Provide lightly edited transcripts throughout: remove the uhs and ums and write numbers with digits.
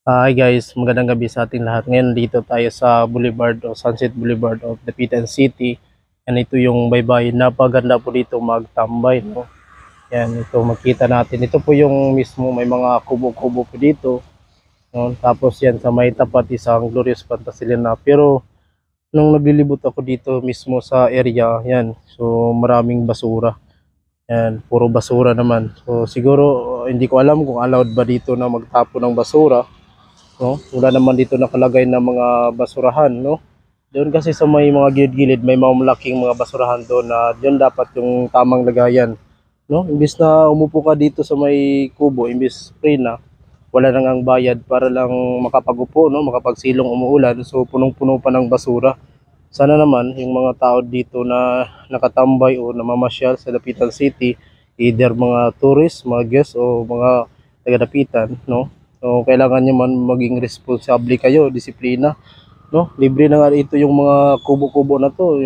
Hi guys, magandang gabi sa ating lahat. Ngayon dito tayo sa Boulevard o Sunset Boulevard of Dapitan City. Yan, ito yung baybayin. Napaganda po dito magtambay, no? Yan, ito makita natin. Ito po yung mismo may mga kubo-kubo po dito, no? Tapos yan sa may tapat isang Glorious Fantasyland na. Pero nung naglilibot ako dito mismo sa area, yan. So maraming basura. Yan, puro basura naman. So siguro hindi ko alam kung allowed ba dito na magtapon ng basura, no? Wala naman dito nakalagay na mga basurahan, no? Doon kasi sa may mga gilid-gilid may mga malaking mga basurahan doon na diyan dapat yung tamang lagayan, no? Imbis na umupo ka dito sa may kubo, imbis free na, wala nang ang bayad para lang makapagupo, no? Makapagsilong umuulan, so punong-puno pa ng basura. Sana naman yung mga tao dito na nakatambay o namamasyal sa Dapitan City, either mga tourist, mga guests o mga taga-Dapitan, no? So kailangan nyo man maging responsable kayo, disiplina, no? Libre na nga ito yung mga kubo-kubo na to,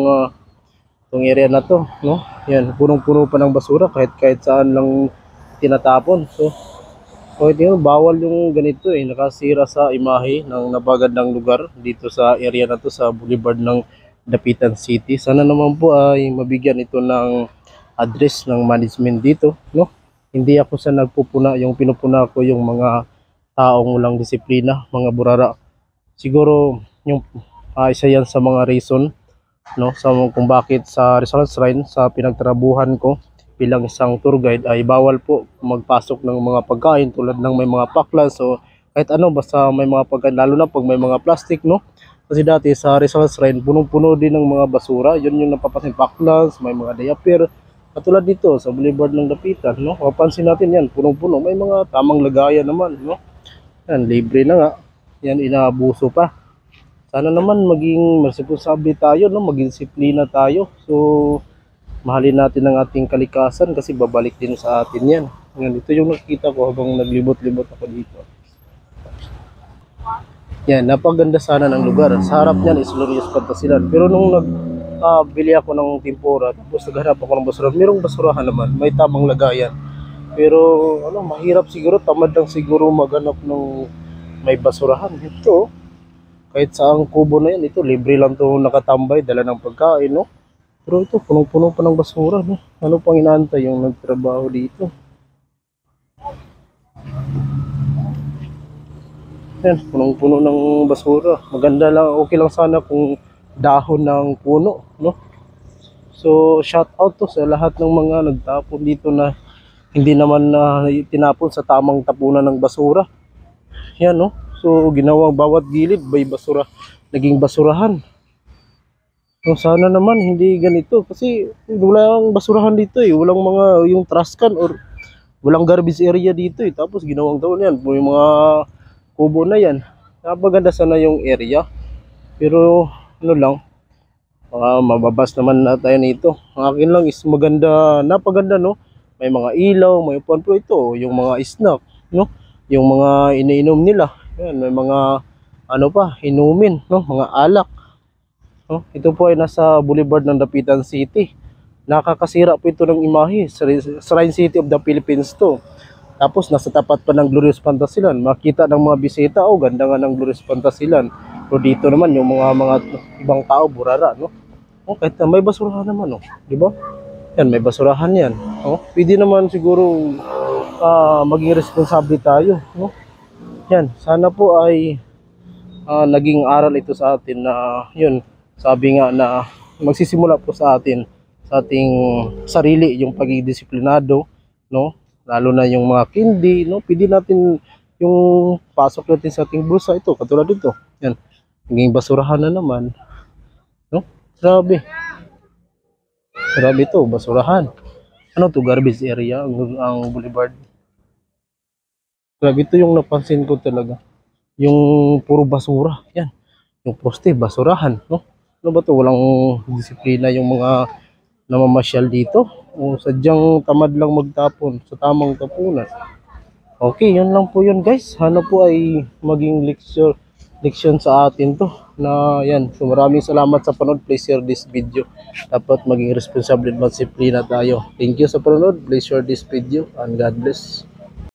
yung area na to, no? Yan, punong-puno pa ng basura kahit saan lang tinatapon. So ito bawal yung ganito nakasira sa imahe ng napagandang lugar dito sa area na to sa Boulevard ng Dapitan City. Sana naman po ay mabigyan ito ng address ng management dito, no? Hindi ako sa nagpupuna, yung pinupuna ko yung mga taong walang disiplina, mga burara. Siguro yung isa yan sa mga reason, no, sa kung bakit sa Rizal Shrine sa pinagtrabuhan ko bilang isang tour guide ay bawal po magpasok ng mga pagkain tulad ng may mga paklan. So kahit ano basta may mga pagkain, lalo na pag may mga plastic, no? Kasi dati sa Rizal Shrine punong-puno din ng mga basura. Yun yung napapansin, paklans, may mga diaper. Katulad dito sa Boulevard ng Dapitan, no? Mapapansin natin yan, punong-puno. May mga tamang lagayan naman, no? Yan, libre na nga. Yan, inaabuso pa. Sana naman maging responsable tayo, no? Maging disiplina tayo. So mahalin natin ang ating kalikasan kasi babalik din sa atin yan. Yan, ito yung nakikita ko habang naglibot-libot ako dito. Yan, napaganda sana ng lugar. Sa harap niyan is Glorious Fantasyland. Pero nung bili ako ng tempura, tapos naghanap ako ng basurahan, merong basurahan naman, may tamang lagayan. Pero ano, mahirap siguro, tamad lang siguro maghanap ng may basurahan. Ito, kahit saang kubo na yan, ito libre lang to nakatambay, dala ng pagkain, no? Pero ito, punong-puno pa ng basura, no? Ano pang inaantay yung nagtrabaho dito? Yan, punong-puno ng basura. Maganda lang, okay lang sana kung dahon ng puno, no? So, shout out to sa lahat ng mga nagtapon dito na hindi naman na tinapon sa tamang tapunan ng basura. Yan, no? So, ginawang bawat gilid may basura, naging basurahan. So, sana naman hindi ganito kasi walang basurahan dito walang mga yung trash can or walang garbage area dito tapos ginawang daw yan yung mga kubo na yan. Napaganda sana yung area pero ano lang, mababas naman na tayo nito. Ang akin lang is maganda, napaganda, no? May mga ilaw, may upuan, pero ito yung mga snack, no? Yung mga iniinom nila yan, may mga ano pa inumin, no? Mga alak. Oh, ito po ay nasa Boulevard ng Dapitan City. Nakakasira po ito ng imahe. Shrine City of the Philippines to. Tapos nasa tapat pa ng Glorious Fantasyland. Makita ng mga bisita, oh ganda nga ng Glorious Fantasyland. Pero dito naman yung mga ibang tao burara, no? Oh, kahit may basurahan naman, oh. Di ba? Yan, may basurahan yan. Oh, pwede naman siguro maging responsable tayo, no? Yan, sana po ay naging aral ito sa atin na yun, sabi nga na magsisimula po sa atin, sa ating sarili yung pagiging disiplinado, no? Lalo na yung mga kindi, no? Pwede natin yung pasok natin sa ating bulsa, ito katulad dito. Yan. Naging basurahan na naman, no? Grabe. Grabe to, basurahan. Ano to, garbage area ang boulevard. Grabe ito yung napansin ko talaga. Yung puro basura. Yan. Yung poste, basurahan, no? Ano ba to? Walang disiplina yung mga namamasyal dito. O sadyang tamad lang magtapon sa tamang tapunan. Okay, yun lang po yun guys. Sana po ay maging leksyon sa atin to. Na yan. So maraming salamat sa panood. Please share this video. Dapat maging responsable at disiplina tayo. Thank you sa panood. Please share this video and God bless.